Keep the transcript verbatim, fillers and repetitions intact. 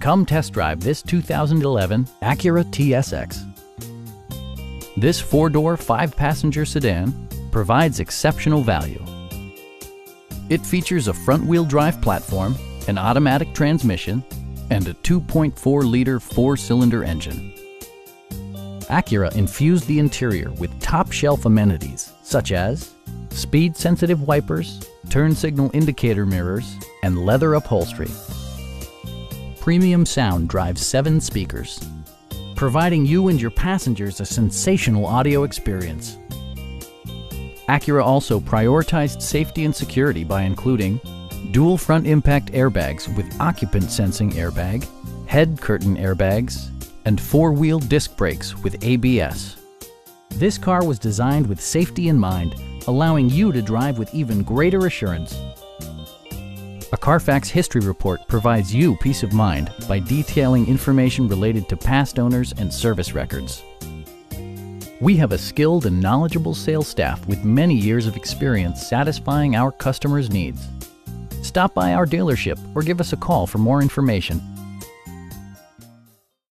Come test drive this two thousand eleven Acura T S X. This four-door, five-passenger sedan provides exceptional value. It features a front-wheel drive platform, an automatic transmission, and a two point four liter four-cylinder engine. Acura infused the interior with top-shelf amenities such as speed-sensitive wipers, turn signal indicator mirrors, and leather upholstery. Premium sound drives seven speakers, providing you and your passengers a sensational audio experience. Acura also prioritized safety and security by including dual front impact airbags with occupant sensing airbag, head curtain airbags, and four-wheel disc brakes with A B S. This car was designed with safety in mind, allowing you to drive with even greater assurance. A Carfax history report provides you peace of mind by detailing information related to past owners and service records. We have a skilled and knowledgeable sales staff with many years of experience satisfying our customers' needs. Stop by our dealership or give us a call for more information.